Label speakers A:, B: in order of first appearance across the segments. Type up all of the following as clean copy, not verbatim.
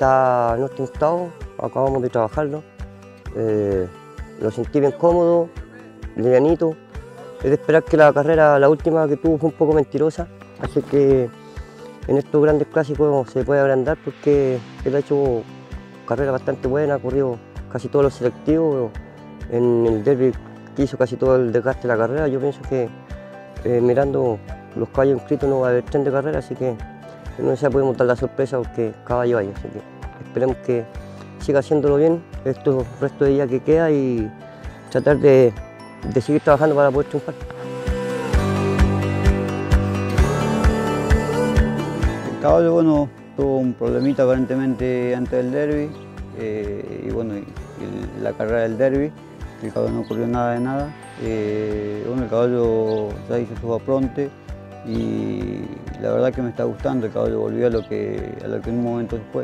A: está en óptimo estado, acabamos de trabajarlo. Lo sentí bien cómodo, livianito. Es de esperar que la carrera, la última que tuvo, fue un poco mentirosa, así que en estos grandes clásicos se puede agrandar porque él ha hecho carrera bastante buena, ha corrido casi todos los selectivos. En el derby hizo casi todo el desgaste de la carrera. Yo pienso que mirando los caballos inscritos no va a haber tren de carrera, así que no se podemos dar la sorpresa porque caballo hay, así que esperemos que siga haciéndolo bien estos restos de día que queda y tratar de seguir trabajando para poder triunfar.
B: El caballo, bueno, tuvo un problemita aparentemente antes del derby y bueno, y la carrera del derby, el caballo no ocurrió nada de nada. Bueno, el caballo ya hizo su apronte y la verdad que me está gustando, el caballo volvió a lo que en un momento fue.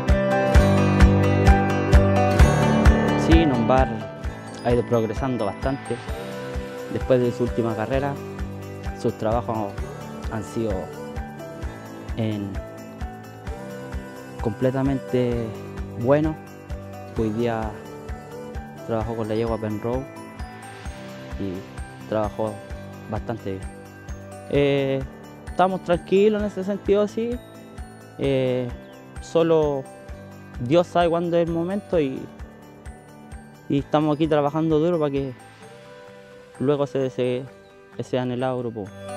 C: Sí, Nombar ha ido progresando bastante. Después de su última carrera, sus trabajos han sido completamente buenos. Hoy día trabajó con la yegua Penrose y trabajó bastante bien. Estamos tranquilos en ese sentido, sí. Solo Dios sabe cuándo es el momento y estamos aquí trabajando duro para que luego ese anhelado grupo.